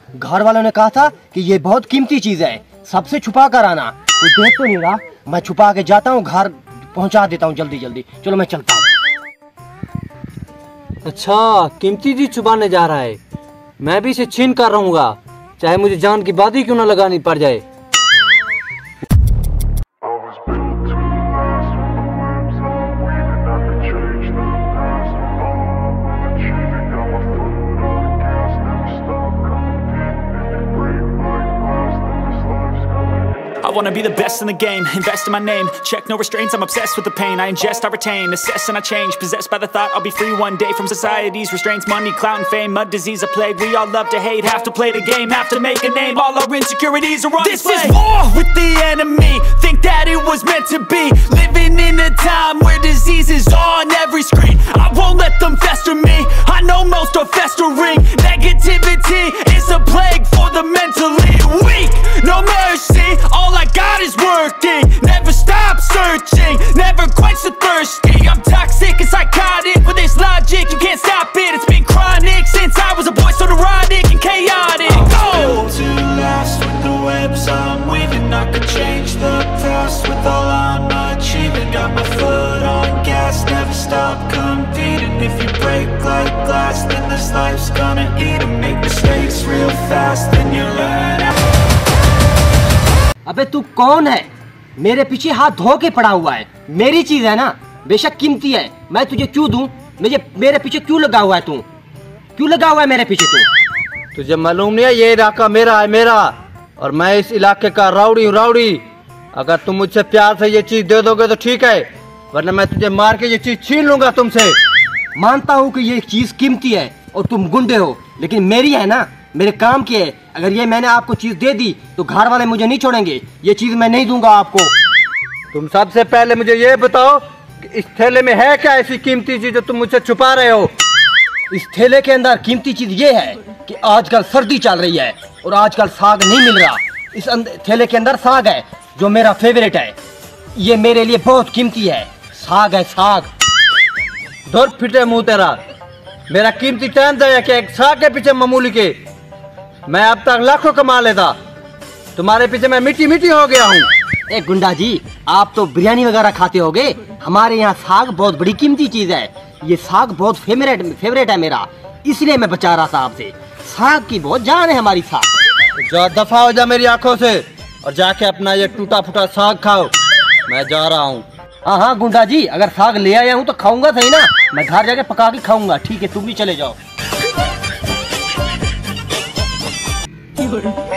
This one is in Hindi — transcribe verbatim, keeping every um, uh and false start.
घर वालों ने कहा था कि ये बहुत कीमती चीज है, सबसे छुपा कर आना। कोई देख तो नहीं रहा, मैं छुपा के जाता हूँ, घर पहुंचा देता हूँ जल्दी जल्दी। चलो मैं चलता हूँ। अच्छा, कीमती चीज छुपाने जा रहा है। मैं भी इसे छीन कर रहूंगा, चाहे मुझे जान की बात ही क्यों ना लगानी पड़ जाए। I wanna be the best in the game, invest in my name, check no restraints, I'm obsessed with the pain. I ingest, I retain, assess and I change, possessed by the thought I'll be free one day from society's restraints. Money, clout and fame, a disease, a plague. We all love to hate, have to play the game, have to make a name. All our insecurities are on display. This is war with the enemy, think that it was meant to be. Living in a time where disease is on every screen. I won't let them fester me, I know most are festering. Negativity is a plague for the mentally weak. No mercy, all I got is working. Never stop searching, never quench the thirsty. I'm toxic and psychotic, with this logic you can't stop it. It's been chronic since I was a boy, so neurotic and chaotic. I'm built to last with the webs I'm weaving. I could change the past with all I'm achieving. Got my foot on gas, never stop competing. If you break like glass, then this life's gonna eat 'em. Make mistakes real fast, then you learn how. अबे तू कौन है? मेरे पीछे हाथ धो के पड़ा हुआ है। मेरी चीज है ना, बेशक कीमती है, मैं तुझे क्यों दूं? मुझे मेरे पीछे क्यों लगा हुआ है तू? क्यों लगा हुआ है मेरे पीछे तू? तुझे मालूम नहीं है ये इलाका मेरा है, मेरा, और मैं इस इलाके का राउडी हूँ, राउडी। अगर तुम मुझसे प्यार से ये चीज दे दोगे तो ठीक है, वरना मैं तुझे मार के ये चीज छीन लूंगा तुमसे। मानता हूँ कि ये चीज कीमती है और तुम गुंडे हो, लेकिन मेरी है ना, मेरे काम की है। अगर ये मैंने आपको चीज दे दी तो घर वाले मुझे नहीं छोड़ेंगे। ये चीज मैं नहीं दूंगा आपको। तुम सबसे पहले मुझे ये बताओ कि इस थैले में है क्या ऐसी कीमती चीज जो तुम मुझसे छुपा रहे हो? इस थैले के अंदर कीमती चीज ये है कि आजकल सर्दी चल रही है और आजकल साग नहीं मिल रहा। इस थैले के अंदर साग है जो मेरा फेवरेट है। ये मेरे लिए बहुत कीमती है। साग है, साग। दूर फिटे मुंह तेरा, मेरा कीमती टाइम जाया क्या एक साग के पीछे मामूली के? मैं अब तक लाखों कमा लेता, तुम्हारे पीछे मैं मिट्टी मिट्टी हो गया हूँ। ए गुंडा जी, आप तो बिरयानी वगैरह खाते होगे, हमारे यहाँ साग बहुत बड़ी कीमती चीज है। ये साग बहुत फेवरेट फेवरेट है मेरा, इसलिए मैं बचा रहा था आपसे। साग की बहुत जान है हमारी। साग जा, दफा हो जा मेरी आंखों से और जाके अपना ये टूटा फूटा साग खाओ। मैं जा रहा हूँ। हाँ हाँ गुंडा जी, अगर साग ले आया हूँ तो खाऊंगा सही ना, मैं घर जाके पका के खाऊंगा। ठीक है, तुम भी चले जाओ।